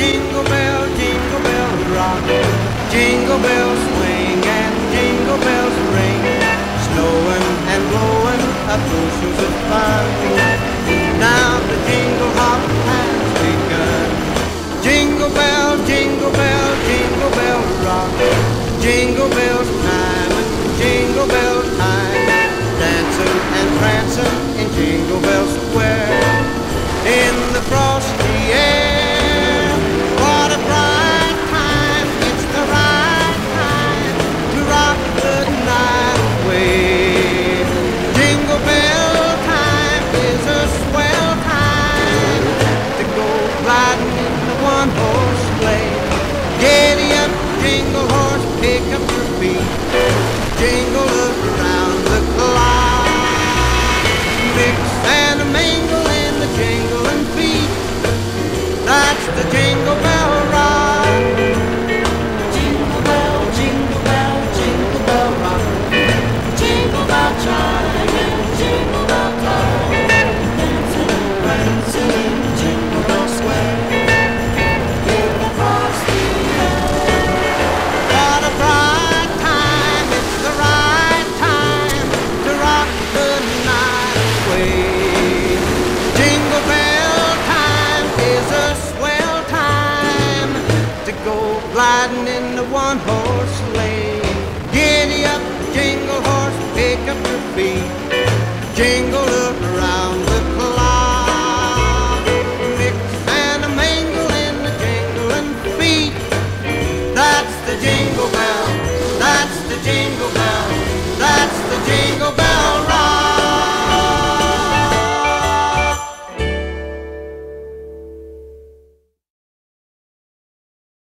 jingle bell rock. Jingle bells swing and jingle bells ring, snowing and blowing up bushels of fun. Now the jingle hop has begun. Jingle bell, jingle bell, jingle bell rock. Jingle bells time and jingle bell time, dancing and prancing in Jingle Bell Square. In the frosty air, what a bright time, it's the right time to rock the night away. Jingle bell time is a swell time to go gliding in the one-horse sleigh. Giddy up, jingle horse, pick up your feet, jingle around the clock. Mix and a mingle in the jingling feet, that's the Jingle Bell Rock. Jingle bell, jingle bell, jingle bell rock. Jingle bell chime and jingle bell call, dancing and prancing in Jingle Bell Square. In the frosty air, what a bright time, it's the right time to rock the night away. Jingle bell time is a swell time to go gliding in the one-horse sleigh. Giddy up, jingle horse, pick up your feet, jingle